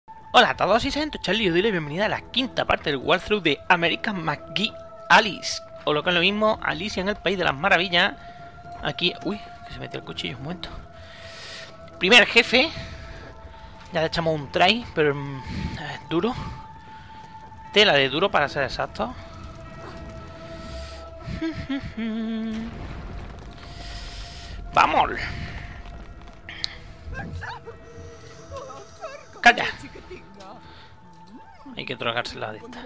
Hola a todos y sean Charlie y os doy la bienvenida a la quinta parte del walkthrough de American McGee Alice. O lo que es lo mismo, Alicia en el País de las Maravillas. Aquí... Uy, que se metió el cuchillo un momento. Primer jefe. Ya le echamos un try, pero es duro. Tela de duro para ser exacto. ¡Vamos! ¡Calla! Hay que tragársela de esta.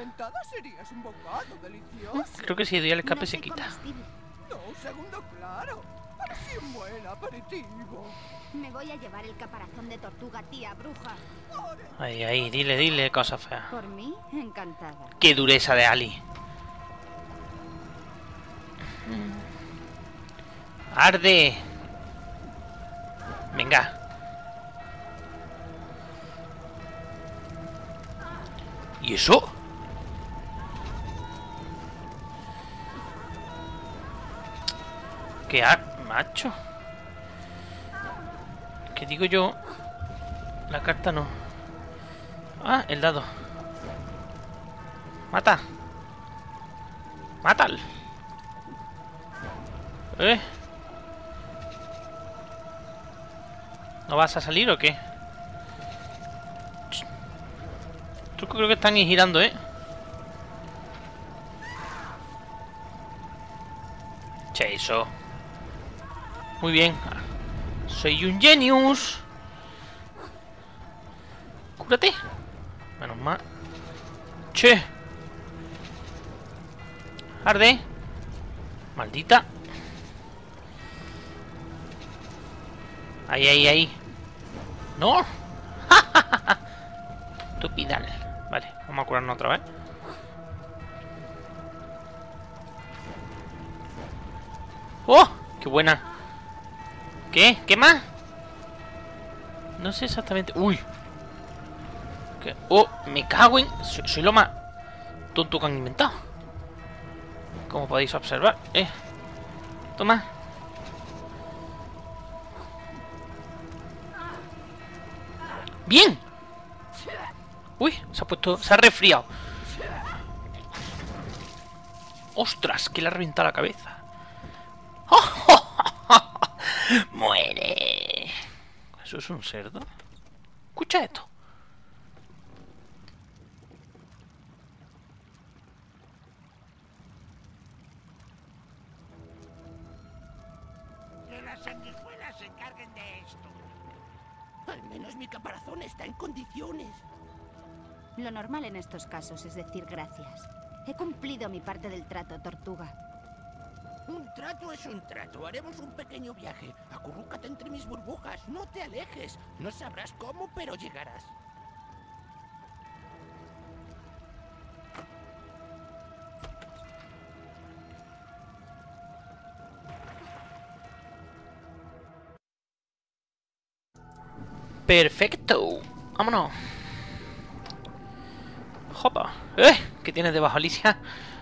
Creo que si doy al escape se quita. No, segundo claro. Así un buen aperitivo. Me voy a llevar el caparazón de tortuga, tía bruja. Ahí, dile cosas feas. Por mí, encantada. ¡Qué dureza de Ali! ¡Arde! Venga. ¿Y eso? ¿Qué macho? ¿Qué digo yo? La carta no. Ah, el dado. Mata. Mátalo. ¿No vas a salir o qué? Yo creo que están girando, Che, eso. Muy bien. Soy un genius. Cúrate. Menos mal. Che. Arde. Maldita. Ahí. ¡No! Estúpida. Vale, vamos a curarnos otra vez. ¡Oh! ¡Qué buena! ¿Qué? ¿Qué más? No sé exactamente... ¡Uy! ¿Qué? ¡Oh! Me cago en... Soy lo más tonto que han inventado. Como podéis observar. Toma. ¡Bien! Uy, se ha resfriado. ¡Ostras! Que le ha reventado la cabeza. ¡Muere! ¿Eso es un cerdo? Escucha esto. Que las sanguijuelas se encarguen de esto. Al menos mi caparazón está en condiciones. Lo normal en estos casos es decir gracias. He cumplido mi parte del trato, tortuga. Un trato es un trato. Haremos un pequeño viaje. Acurrúcate entre mis burbujas. No te alejes. No sabrás cómo, pero llegarás. Perfecto. Vámonos. Jopa. ¿Qué tienes debajo, Alicia?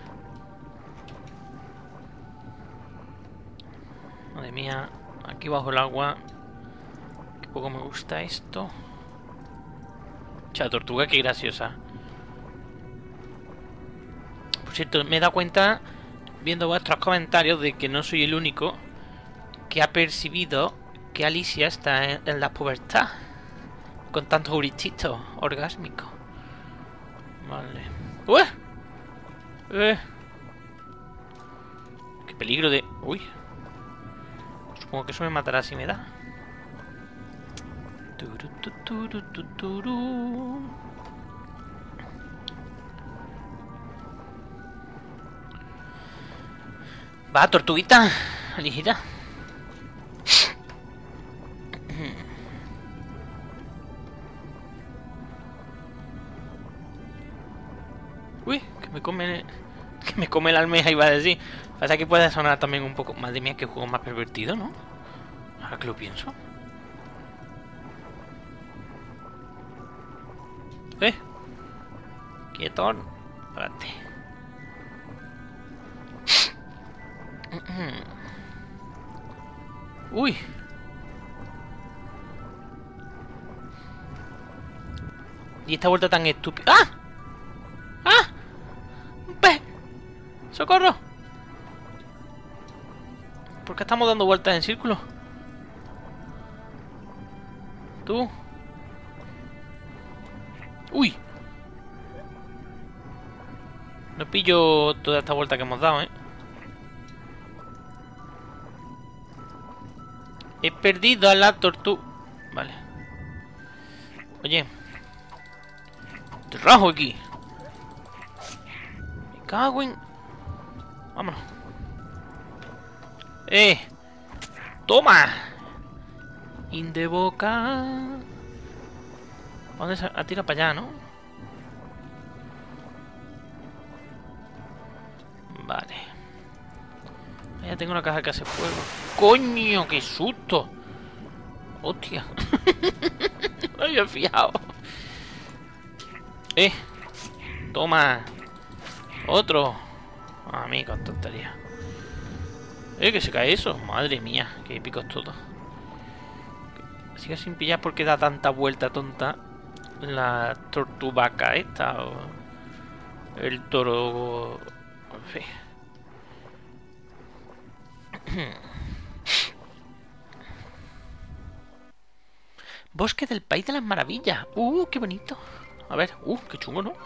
Madre mía. Aquí bajo el agua. Qué poco me gusta esto. Cha, tortuga, qué graciosa. Por cierto, me he dado cuenta, viendo vuestros comentarios, de que no soy el único que ha percibido que Alicia está en la pubertad. Con tantos euristitos orgásmicos. Vale. ¡Uy! ¡Qué peligro de... Uy! Supongo que eso me matará si me da. Va, tortuguita. Eligida. Uy, que me come la almeja, iba a decir. Pasa que puede sonar también un poco... Madre mía, qué juego más pervertido, ¿no? Ahora que lo pienso. Quietón. Espérate. Uy. Y esta vuelta tan estúpida. ¡Ah! ¡Ah! ¡Un pez! ¡Socorro! ¿Por qué estamos dando vueltas en círculo? Tú. ¡Uy! No pillo toda esta vuelta que hemos dado, ¿eh? He perdido a la tortuga. Vale. Oye. Te rajo aquí. Me cago en... Vámonos. ¡Toma! In de boca. ¿A dónde se tira para allá, no? Vale. Ya tengo una caja que hace fuego. ¡Coño! ¡Qué susto! ¡Hostia! No me había fijado. Toma. Otro. A mí con tontería. Que se cae eso. Madre mía, qué épico es todo. Sigue sin pillar porque da tanta vuelta tonta la tortuvaca esta o el toro. En fin. Bosque del País de las Maravillas. Qué bonito. A ver, qué chungo, ¿no?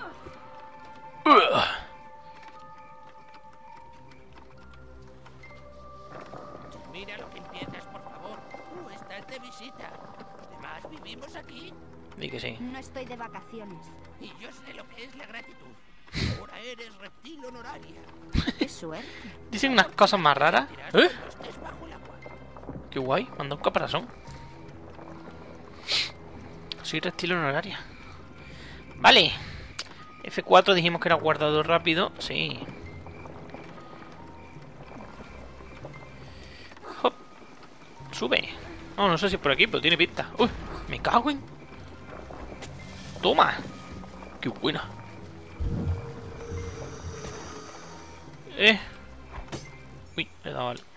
Mira lo que empiezas, por favor. No estás de visita. Los demás vivimos aquí. Di que sí. No estoy de vacaciones. Y yo sé lo que es la gratitud. Ahora eres reptil honoraria. Qué suerte. Dicen unas cosas más raras. Cuando estés bajo el agua. Qué guay, manda un caparazón. Soy reptil honoraria. Vale. F4 dijimos que era guardado rápido. Sí. Hop. Sube. No sé si es por aquí, pero tiene pinta. Uy, me cago en... Toma. Qué buena. Uy, le he dado al...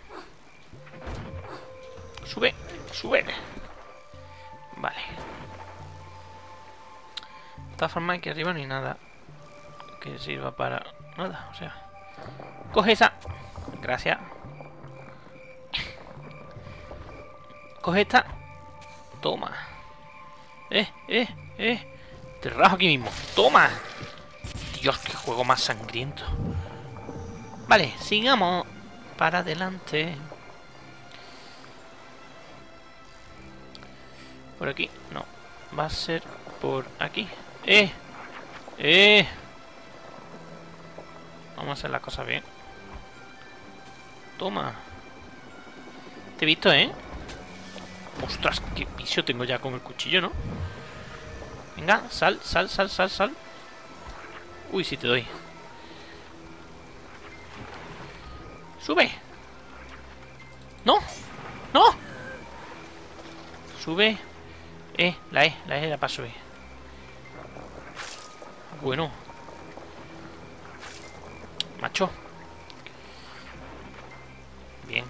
Sube, sube. Vale. De todas formas, aquí arriba no hay nada que sirva para nada, o sea. Coge esa. Gracias. Coge esta. Toma. Te rajo aquí mismo. Toma. Dios, qué juego más sangriento. Vale, sigamos para adelante. Por aquí, no. Va a ser por aquí. Vamos a hacer las cosas bien. Toma. Te he visto, ¿eh? Ostras, qué vicio tengo ya con el cuchillo, ¿no? Venga, sal. Uy, si te doy. Sube. No. Sube. La E era para subir. Bueno. Macho. Bien.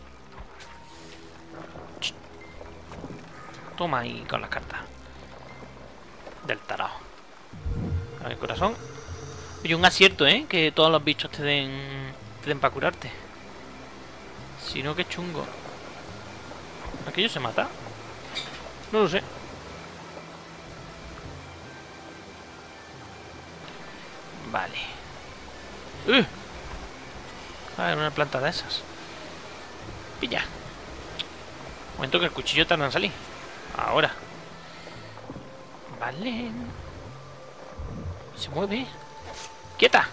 Toma ahí con las cartas. Del tarao. A ver, corazón. Oye, un acierto, ¿eh? Que todos los bichos te den para curarte. Si no, qué chungo. ¿Aquello se mata? No lo sé. Vale. A ver, una planta de esas. Pilla. Momento que el cuchillo tarda en salir. Ahora. Vale. Se mueve. ¡Quieta!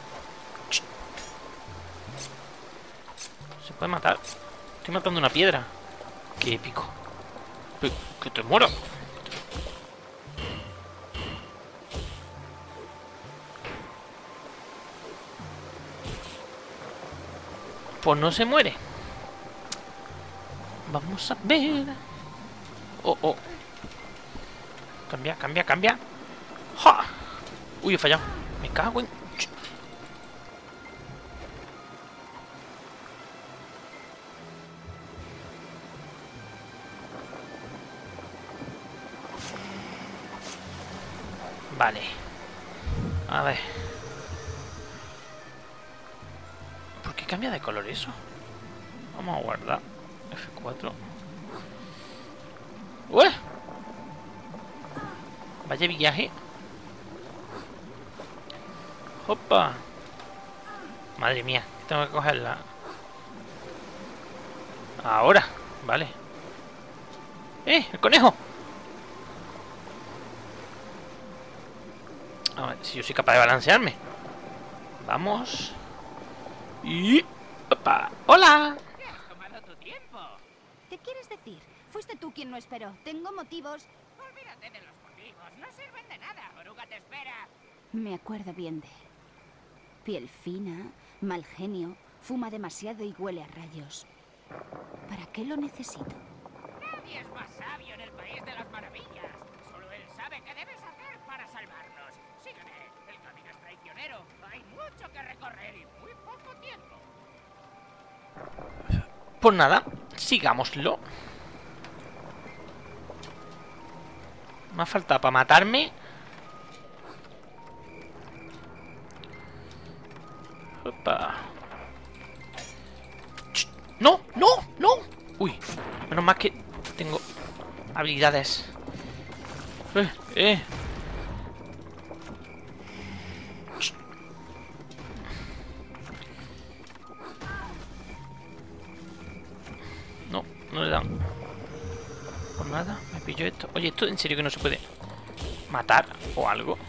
Se puede matar. Estoy matando una piedra. Qué épico. Que te muero. Pues no se muere. Vamos a ver. Oh. Cambia. ¡Ja! Uy, he fallado. Me cago en... Vale. A ver. ¿Por qué cambia de color eso? Vamos a guardar. F4. ¡Ué! Vaya viaje. ¡Opa! Madre mía, tengo que cogerla. Ahora, vale. ¡El conejo! A ver si yo soy capaz de balancearme. Vamos. Y... ¡opa! ¡Hola! Has tomado tu tiempo. ¿Qué quieres decir? Fuiste tú quien no esperó. Tengo motivos. Olvídate de los motivos. No sirven de nada. Oruga te espera. Me acuerdo bien de él. Piel fina, mal genio, fuma demasiado y huele a rayos. ¿Para qué lo necesito? Nadie es más sabio en el país de las maravillas. Solo él sabe qué debes hacer para salvarnos. Sígueme. El camino es traicionero. Hay mucho que recorrer y muy poco tiempo. Pues nada, sigámoslo. Me ha faltado para matarme. Opa. Ch, ¡no! ¡No! ¡No! Uy, menos mal que tengo habilidades. Ch. No, no le dan. Por nada, me pillo esto. Oye, ¿esto en serio que no se puede matar o algo?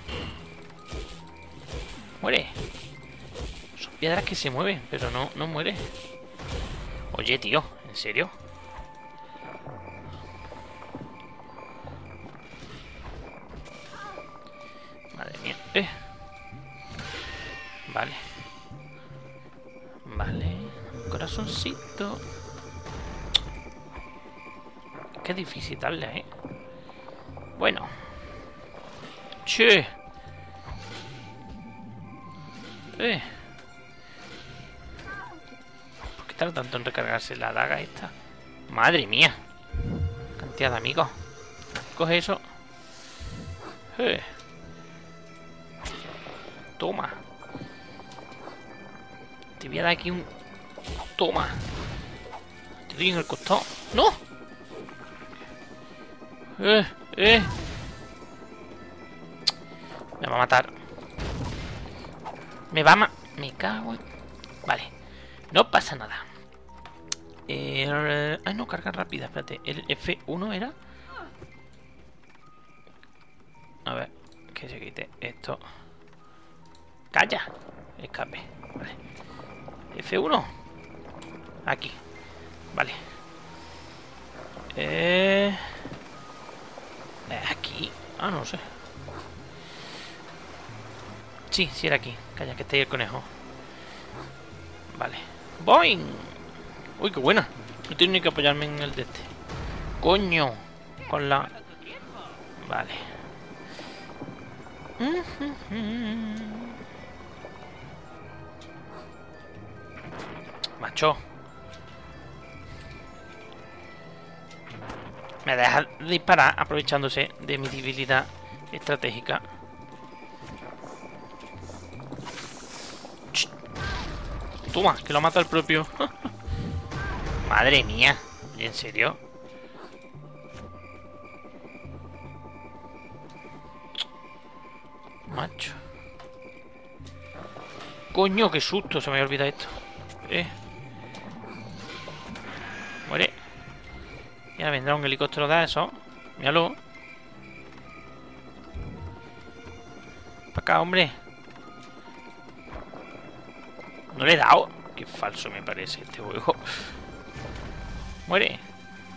Muere. Son piedras que se mueven, pero no muere. Oye, tío, ¿en serio? Madre mía. Vale. Vale. Corazoncito. Qué difícil darle, Bueno. Che. ¿Por qué tarda tanto en recargarse la daga esta? Madre mía. Cantidad de amigos. Coge eso. Toma. Te voy a dar aquí un... Toma. Te doy en el costado. ¡No! Me va a matar. Me me cago en... Vale. No pasa nada. Ay, no, carga rápida. Espérate. ¿El F1 era? A ver. Que se quite esto. ¡Calla! Escape. Vale. F1. Aquí. Vale. Aquí. Ah, no sé. Sí, sí era aquí. Calla, que está ahí el conejo. Vale. ¡Boing! Uy, qué buena. No tengo ni que apoyarme en el de este. ¡Coño! Con la... Vale. Macho. Me deja disparar aprovechándose de mi debilidad estratégica. Toma, que lo mata el propio. Madre mía. ¿En serio? Macho. Coño, qué susto. Se me había olvidado esto. Muere. Ya vendrá un helicóptero de eso. Míralo. Para acá, hombre. No le he dado. Qué falso me parece este juego. Muere.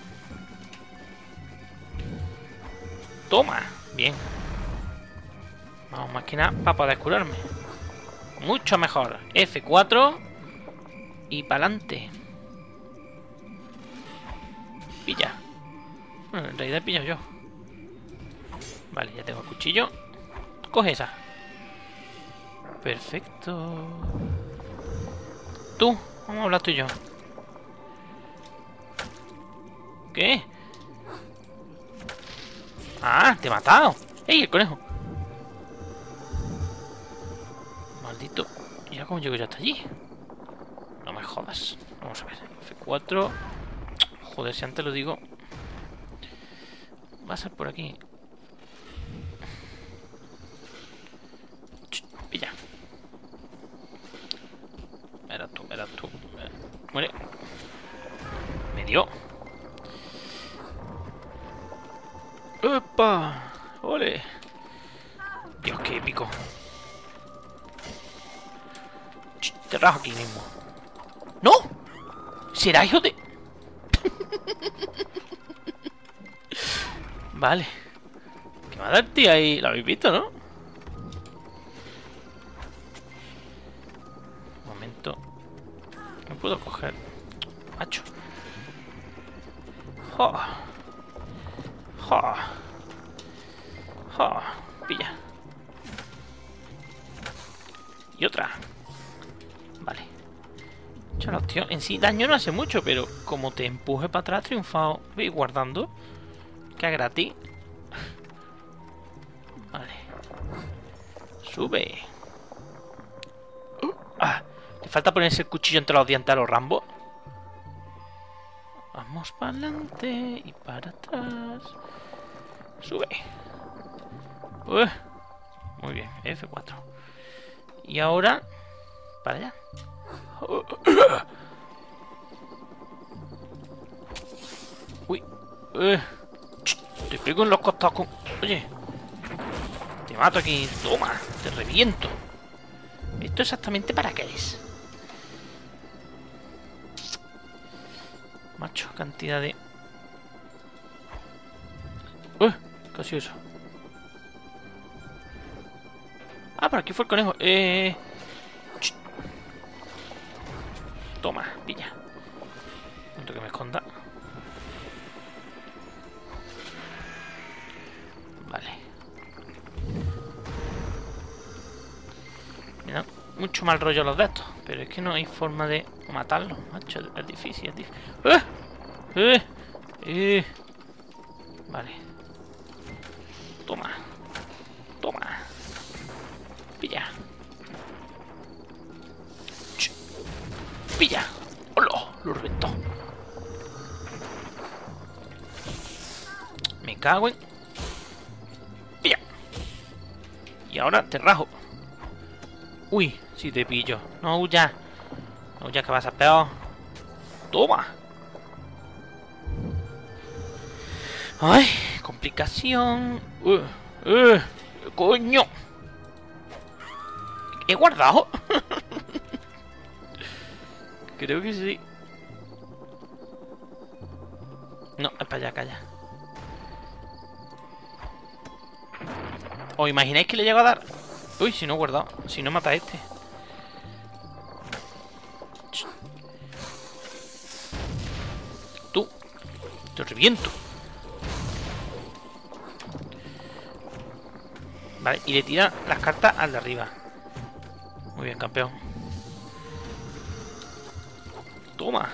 Toma. Bien. Vamos, más que nada para poder curarme. Mucho mejor. F4. Y para adelante. Pilla. Bueno, en realidad he pillado yo. Vale, ya tengo el cuchillo. Coge esa. Perfecto. Tú, vamos a hablar tú y yo. ¿Qué? Ah, te he matado. ¡Ey, el conejo! Maldito. Mira cómo llego yo hasta allí. No me jodas. Vamos a ver. F4. Joder, si antes lo digo. Va a ser por aquí. Pilla. Verás tú, verás tú. Muere. Me dio. ¡Opa! ¡Ole! Dios, qué épico. Te rajo aquí mismo. ¡No! ¿Será hijo de...? Vale. ¿Qué va a dar tío ahí? Lo habéis visto, ¿no? Un momento. No puedo coger. Macho. ¡Jo! ¡Jo! ¡Jo! Pilla. Y otra. Vale. Chaval, tío. En sí daño no hace mucho, pero como te empuje para atrás, triunfado. Voy guardando. Que es gratis. Vale. Sube. Le falta ponerse el cuchillo entre los dientes a los Rambo. Vamos para adelante y para atrás. Sube. Muy bien, F4. Y ahora, para allá. Uy. Te pego en los costados con... Oye. Te mato aquí. Toma. Te reviento. ¿Esto exactamente para qué es? Macho, cantidad de... casi eso. Ah, por aquí fue el conejo. Toma, pilla. Un momento que me esconda. Vale. Me dan mucho mal rollo los de estos. Pero es que no hay forma de matarlos, macho. Es difícil, es difícil. Vale. Toma. Toma. Pilla. Pilla. ¡Hola! Lo reventó. Me cago en... Pilla. Y ahora te rajo. Uy, si te pillo. No huyas. No huyas que vas a peor. Toma. Ay, complicación. Coño. ¿He guardado? Creo que sí. No, es para allá, calla. ¿Os imagináis que le llego a dar? Uy, si no he guardado. Si no mata a este. Tú. Te reviento. Vale, y le tira las cartas al de arriba. Muy bien, campeón. Toma.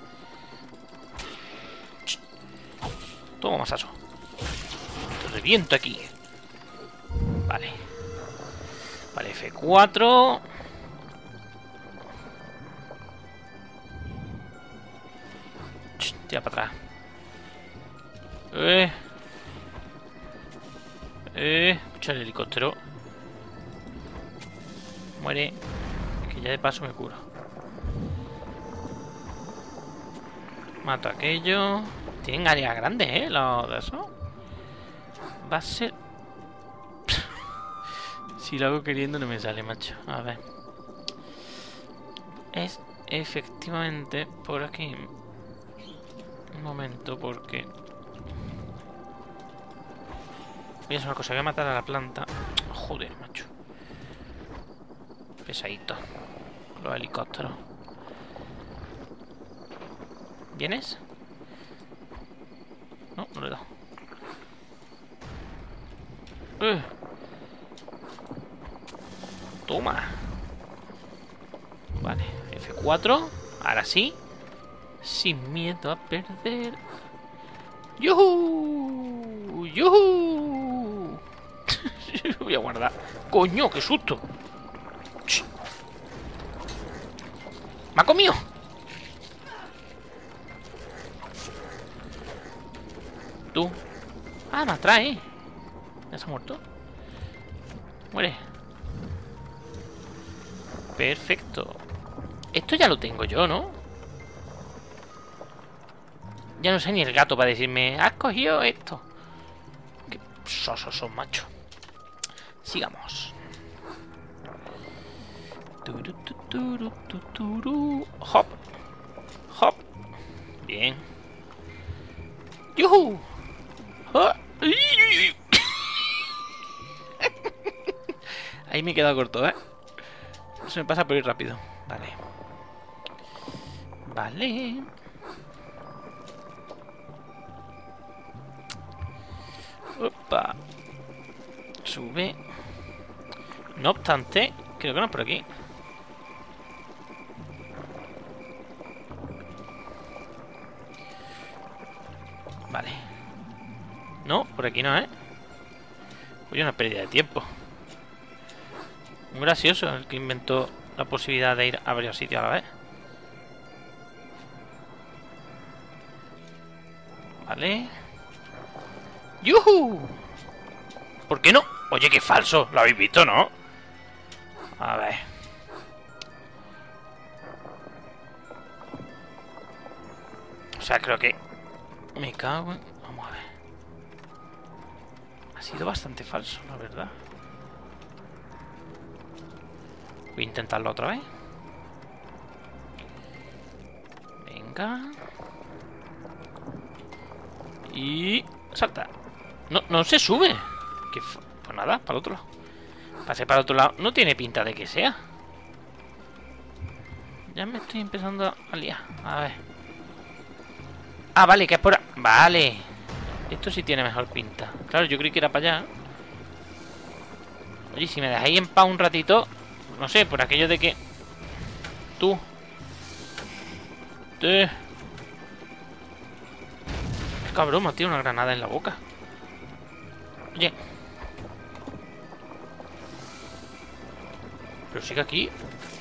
Toma, masazo. Te reviento aquí. Vale. Vale, F4. Tira para atrás. Escucha el helicóptero. Muere. Que ya de paso me curo. Mato aquello. Tienen áreas grandes, los de eso. Va a ser... Si lo hago queriendo no me sale, macho. A ver. Es efectivamente por aquí. Un momento, porque... Voy a hacer una cosa, voy a matar a la planta. Joder, macho. Pesadito. Los helicópteros. ¿Vienes? No, no le he dado. Toma. Vale, F4. Ahora sí. Sin miedo a perder. ¡Yuhu! ¡Yuhu! Voy a guardar. ¡Coño, qué susto! ¡Me ha comido! Tú. Ah, me atrae. ¿Ya se ha muerto? Muere. Perfecto. Esto ya lo tengo yo, ¿no? Ya no sé ni el gato para decirme, has cogido esto. Qué sosos son, macho. Sigamos. Hop. Hop. Bien. ¡Yuhu! ¡Ah! Ahí me he quedado corto, ¿eh? Eso me pasa por ir rápido. Vale. Vale. Opa. Sube. No obstante, creo que no es por aquí. Vale. No, por aquí no, ¿eh? Oye, una pérdida de tiempo. Muy gracioso el que inventó la posibilidad de ir a varios sitios a la vez. Vale. ¡Yuhu! ¿Por qué no? Oye, qué falso. Lo habéis visto, ¿no? A ver. O sea, creo que... Me cago en... Vamos a ver. Ha sido bastante falso, la verdad. Voy a intentarlo otra vez. Venga. Y... salta. No se sube. Pues nada, para el otro lado. Pasé para el otro lado. No tiene pinta de que sea. Ya me estoy empezando a liar. A ver. Ah, vale, que es por... Vale. Esto sí tiene mejor pinta. Claro, yo creí que era para allá. Oye, si me dejáis en paz un ratito... No sé, por aquello de que... Tú. Es cabrón, me ha tirado una granada en la boca. Oye. Pero sigue aquí.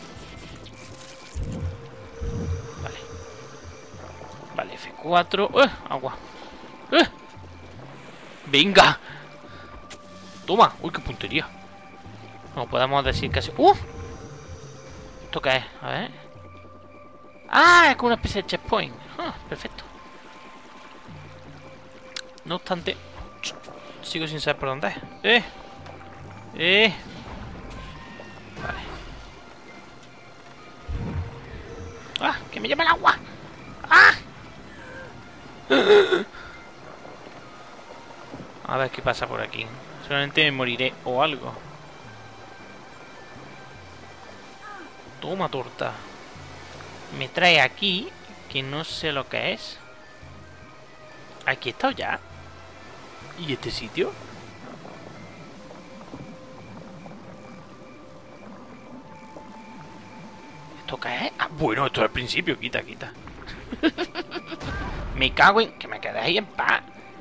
Vale. Vale, F4. Agua. ¡Venga! Toma. Uy, qué puntería. No podemos decir casi... ¿Esto qué es? A ver. Ah, es como una especie de checkpoint. Perfecto. No obstante, sigo sin saber por dónde es. Vale. ¡Ah! ¡Que me lleva el agua! ¡Ah! A ver qué pasa por aquí. Solamente me moriré o algo. Toma, torta. Me trae aquí, que no sé lo que es. Aquí he estado ya. ¿Y este sitio? ¿Esto qué es? Ah, bueno, esto es el principio. Quita. Me cago en... Que me quedé ahí en paz.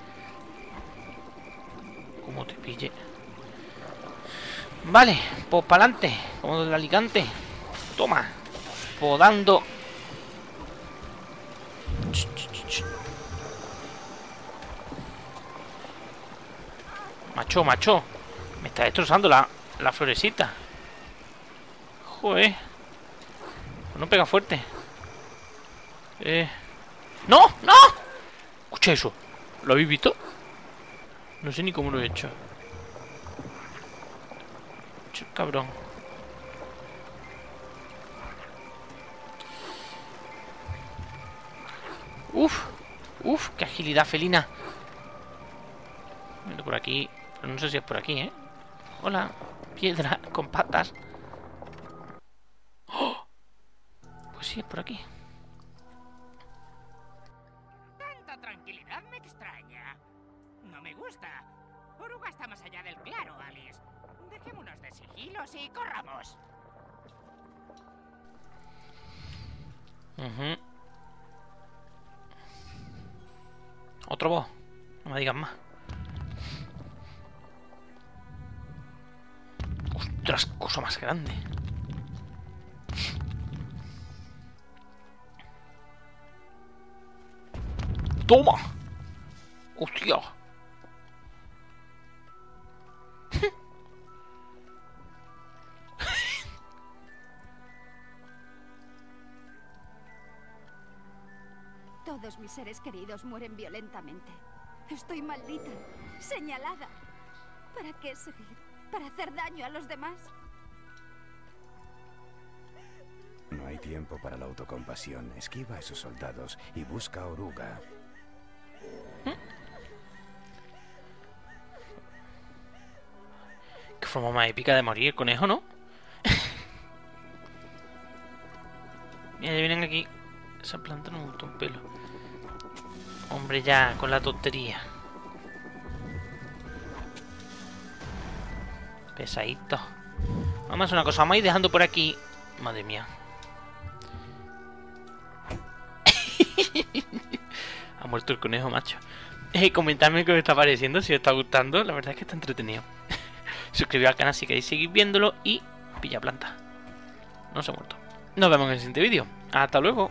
Como te pille. Vale, pues para adelante. Como del Alicante. Toma. Podando. Macho. Me está destrozando la florecita. Joder. No pega fuerte. ¡No! Escucha eso. ¿Lo habéis visto? No sé ni cómo lo he hecho. Cabrón. Uf, qué agilidad felina. Por aquí. Pero no sé si es por aquí, ¿eh? Hola, piedra con patas. ¡Oh! Pues sí, es por aquí. Tanta tranquilidad me extraña. No me gusta. Oruga está más allá del claro, Alice. Dejémonos de sigilos y corramos. Otro boss. No me digas más. Ostras, cosa más grande. ¡Toma! ¡Hostia! Todos mis seres queridos mueren violentamente. Estoy maldita, señalada. ¿Para qué seguir? ¿Para hacer daño a los demás? No hay tiempo para la autocompasión. Esquiva a esos soldados y busca a Oruga. Qué forma más épica de morir el conejo, ¿no? Mira, ya vienen aquí. Esa planta no me gusta un pelo. Hombre, ya, con la tontería. Pesadito. Vamos a hacer una cosa. Vamos a ir dejando por aquí. Madre mía. Ha muerto el conejo, macho. Comentadme qué os está pareciendo, si os está gustando. La verdad es que está entretenido. Suscribiros al canal si queréis seguir viéndolo. Y pilla planta. No se ha muerto. Nos vemos en el siguiente vídeo. Hasta luego.